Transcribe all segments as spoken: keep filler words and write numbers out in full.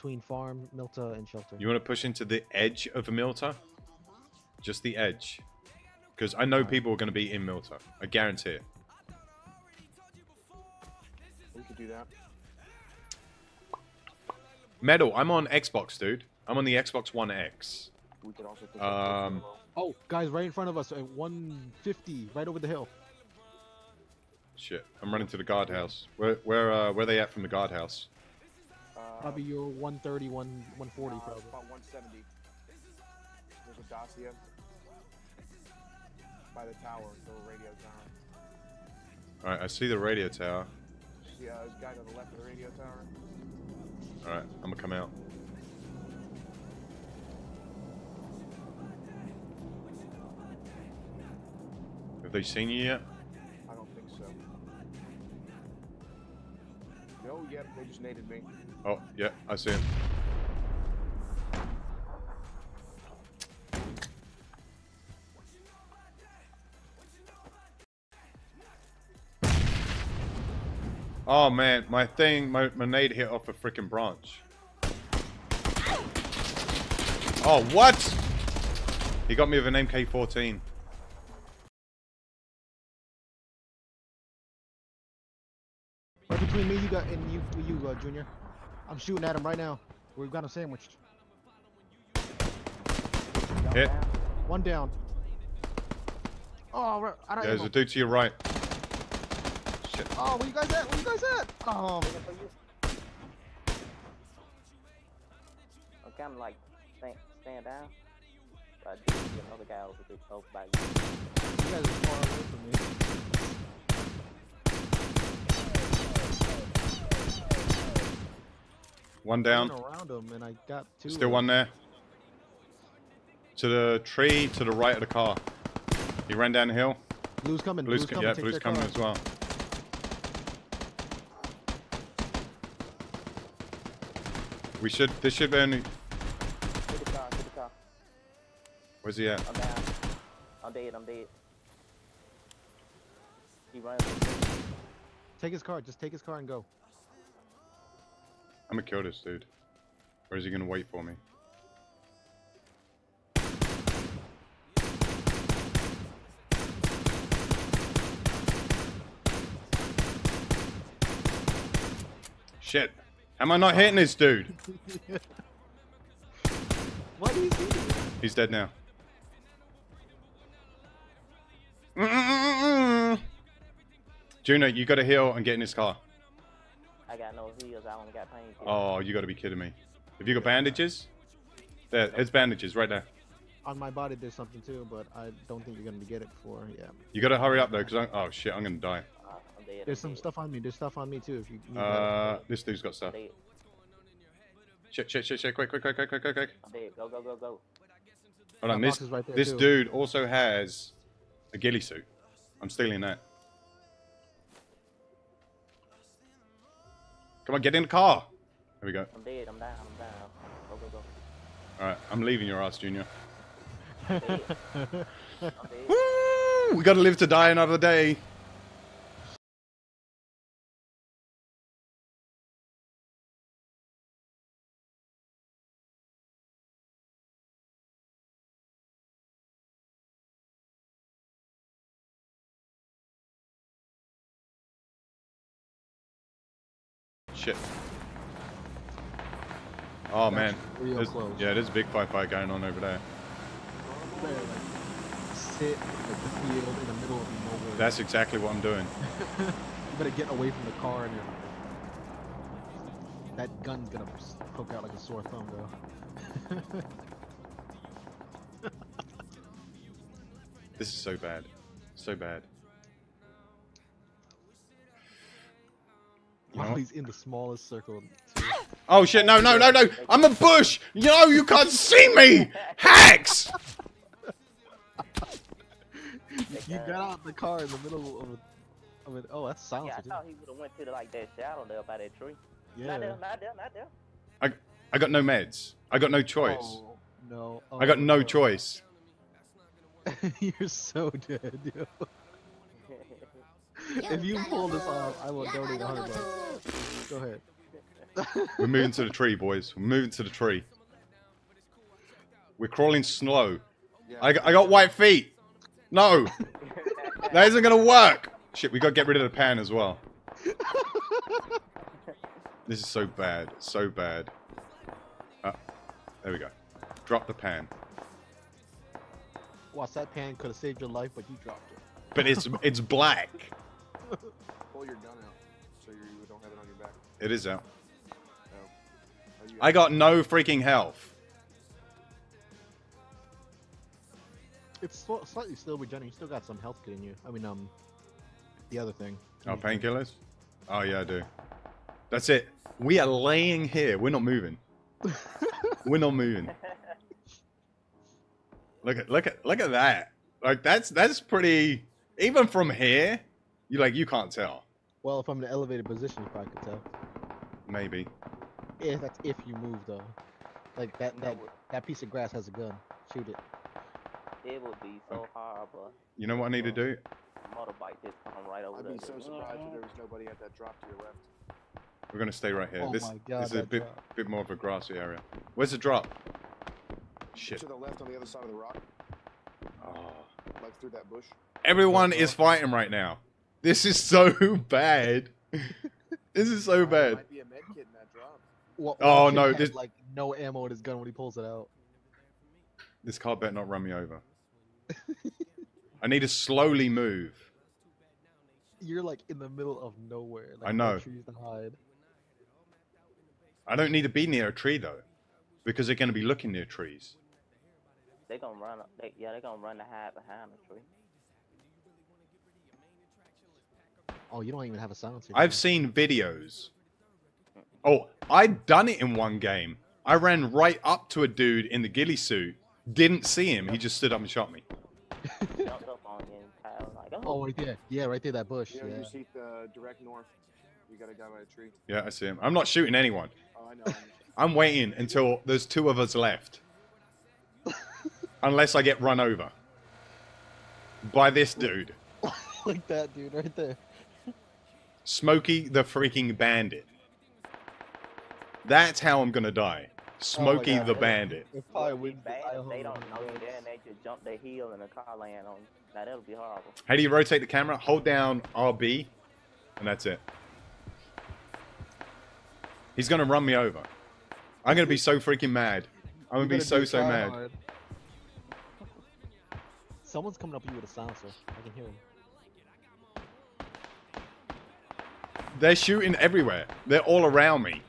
between farm, Milta, and shelter. You want to push into the edge of a Milta? Just the edge. Because I know right. people are going to be in Milta. I guarantee it. We could do that. Metal, I'm on Xbox, dude. I'm on the Xbox One X. We could also push um, oh, guys, right in front of us at one fifty, right over the hill. Shit, I'm running to the guardhouse. Where, where, uh, where are they at from the guardhouse? Uh, probably your one thirty, one forty, uh, probably. About one seventy. There's a Dacia by the tower, the radio tower. Alright, I see the radio tower. See, uh, there's a guy to the left of the radio tower. Alright, I'm gonna come out. Have they seen you yet? I don't think so. No, yep, they just naded me. Oh, yeah, I see him. Oh man, my thing, my, my nade hit off a freaking branch. Oh, what? He got me with an M K fourteen. Right between me, you got and you, you, uh, Junior. I'm shooting at him right now. We've got him sandwiched. Hit. One down. Oh, right. I don't yeah, there's a dude to your right. Shit. Oh, where you guys at? Where you guys at? Oh. I'm kind of like stand, stand down. But I do see another guy over there over by you. You guys are far away from me. One down. Around him and I got two. Still one there. To the tree, to the right of the car. He ran down the hill. Blue's coming. Blue's, Blue's coming. yeah, Take Blue's coming car. as well. We should. This should be only. Take the car. Take the car. Where's he at? I'm down. I'm dead. I'm dead. He runs. Take his car. Just take his car and go. I'm gonna kill this dude. Or is he gonna wait for me? Shit. How am I not hitting this dude? What is he doing? He's dead now. Mm-mm-mm-mm. Juno, you gotta heal and get in his car. I got no heals. I only got pain. Oh, you gotta be kidding me. Have you got bandages? There, there's bandages right there. On my body there's something too, but I don't think you're gonna get it before, yeah. You gotta hurry up though, because I'm, oh shit, I'm gonna die. Uh, I'm dead. There's I'm some dead. stuff on me. There's stuff on me too. If you need Uh, this dude's got stuff. I'm dead. Shit, shit, shit, shit, quick, quick, quick, quick, quick, quick, quick. I'm dead. Go, go, go, go. Hold on, My this, box is right there, this too. dude also has a ghillie suit. I'm stealing that. Come on, get in the car. There we go. I'm dead. I'm down. I'm down. Go, go, go. Alright, I'm leaving your ass, Junior. I'm dead. I'm dead. Woo! We gotta live to die another day. Shit. Oh That's man. real There's, close. yeah, there's a big fight fight going on over there. Like, sit at the field in the middle of nowhere. That's exactly what I'm doing. You better get away from the car and everything. That gun's gonna poke out like a sore thumb though. This is so bad. So bad. You know While what? he's in the smallest circle. Too. Oh shit, no, no, no, no! I'm a bush! No, you can't see me! Hacks! You got out the car in the middle of it. Of it. Oh, that's silence. Yeah, I thought he would have went to the, like that shadow there by that tree. Yeah. Not there, not there, not there. I, I got no meds. I got no choice. Oh, no. Oh, I got no choice. You're so dead, yo. If you pull this off, I will donate a hundred bucks. Go ahead. We're moving to the tree, boys. We're moving to the tree. We're crawling slow. Yeah. I got, I got white feet. No. That isn't going to work. Shit, we got to get rid of the pan as well. This is so bad. So bad. Uh, there we go. Drop the pan. Watch, that pan could have saved your life, but you dropped it. But it's it's black. Pull your gun out so you don't have it on your back. It is out. Oh. Oh, you I got no freaking health. It's sl- slightly still regenerating. You still got some health kit in you. I mean, um, the other thing. Oh, painkillers? Oh, yeah, I do. That's it. We are laying here. We're not moving. We're not moving. Look at look at look at that. Like that's that's pretty. Even from here, you like you can't tell. Well, if I'm in an elevated position, you probably could tell. Maybe. If that's if you move though. Like that that that piece of grass has a gun. Shoot it. It would be so hard, but You know what I need to do? motorbike just come right over I'd there. be so surprised if there was nobody at that drop to your left. We're gonna stay right here. Oh this my God, this is a that bit drop. bit more of a grassy area. Where's the drop? Shit. To the left on the other side of the rock, Oh. like through that bush. Everyone is fighting right now. This is so bad. This is so There bad. might be a med kit in that drop. What, Oh, what kid no, has, this- like no ammo in his gun when he pulls it out. This car better not run me over. I need to slowly move. You're like in the middle of nowhere. Like, I know. No trees to hide. I don't need to be near a tree though, because they're going to be looking near trees. They gonna run. They, yeah, they gonna run to hide behind the tree. Oh, you don't even have a silencer. I've seen videos. Oh, I'd done it in one game. I ran right up to a dude in the ghillie suit. Didn't see him. He just stood up and shot me. Jumped up on you and Kyle like, oh, Oh, right there. Yeah, right there, that bush. You know, Yeah. you see the direct north. You got a guy by a tree. Yeah, I see him. I'm not shooting anyone. Oh, I know. I'm- I'm waiting until there's two of us left. Unless I get run over. By this dude. Like that dude right there. Smokey the freaking Bandit. That's how I'm gonna die. Smokey God. the Bandit. It probably it'd be wouldn't bad if they Idaho. don't know you there and they just jump the hill and the car land on. Now that'll be horrible. How do you rotate the camera? Hold down R B, and that's it. He's gonna run me over. I'm gonna be so freaking mad. I'm gonna You be gotta so do so try mad. hard. Someone's coming up to you with a silencer. I can hear him. They're shooting everywhere. They're all around me.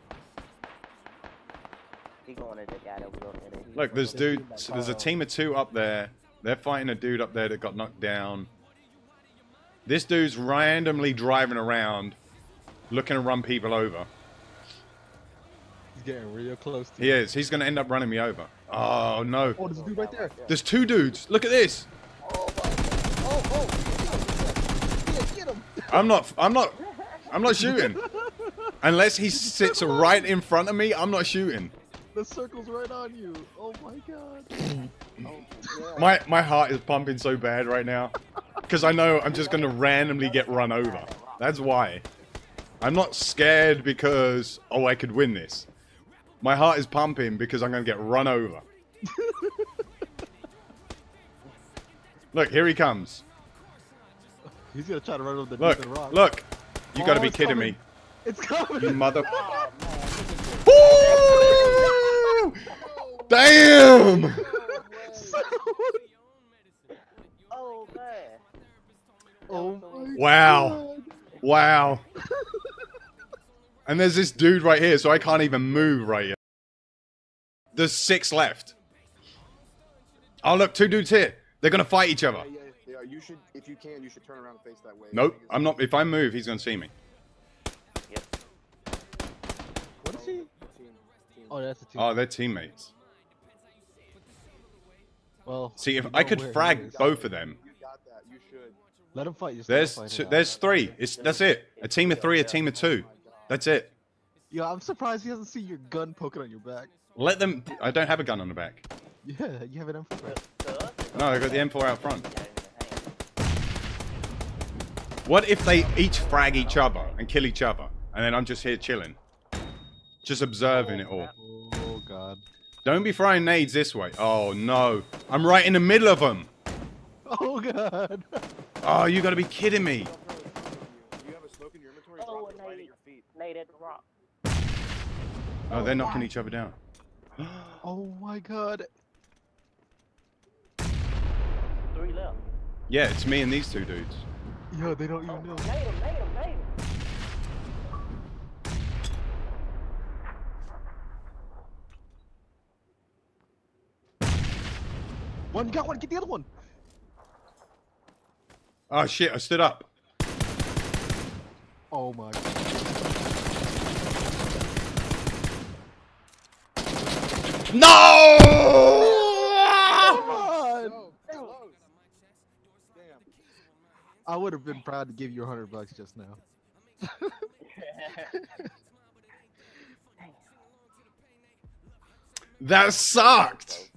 He going at the guy that was up there. He- Look, there's They're dude. shooting that There's a car. team of two up there. They're fighting a dude up there that got knocked down. This dude's randomly driving around, looking to run people over. He's getting real close to He is. He's gonna end up running me over. Oh no. Oh, there's a dude right there. There's two dudes. Look at this. Oh, my. Oh, oh. Yeah, get him. I'm not. I'm not. I'm not shooting. Unless he sits right in front of me, I'm not shooting. The circle's right on you. Oh, my God. Oh, yeah. My my heart is pumping so bad right now, because I know I'm just gonna randomly get run over. That's why. I'm not scared because oh I could win this. My heart is pumping because I'm gonna get run over. Look, here he comes. He's gonna try to run over the Look, dude in the rock. look. You Oh, gotta be it's kidding coming. me. It's coming. You mother. Oh, man. Woo! Damn! Oh, man. Oh, my Wow. God. Wow. And there's this dude right here, so I can't even move right yet. There's six left. Oh, look, two dudes here. They're gonna fight each other. Yeah, yeah, yeah. You should, if you can, you should turn around and face that way. I Nope, think it's- I'm not. If I move, he's gonna see me. Yep. What is he? Team, team. Oh, that's a team. Oh, they're teammates. Well, See, if you I know could where he frag is. both of them. You got that. You should. Let him fight. Just There's let him two, fight it there's out. three. It's that's it. A team of three, a team of two. That's it. Yeah, I'm surprised he doesn't see your gun poking on your back. Let them. I don't have a gun on the back. Yeah, you have an M four. To us, it's No, I got the M four out front. got it in the hand. What if they each frag each other and kill each other, and then I'm just here chilling? Just observing it all. Oh god. Don't be throwing nades this way. Oh no. I'm right in the middle of them. Oh god. Oh, you gotta be kidding me. Do you have a smoke in your inventory? Oh, Drop it right at nade. your feet. Nade at the rock. Oh, they're knocking each other down. Oh my god. Three left. Yeah, it's me and these two dudes. Yo, they don't Oh, even know. nade him, nade him, nade him. One got one, get the other one. Oh shit, I stood up. Oh my god. No! God. Oh, close. Damn. I would have been proud to give you a hundred bucks just now. That sucked.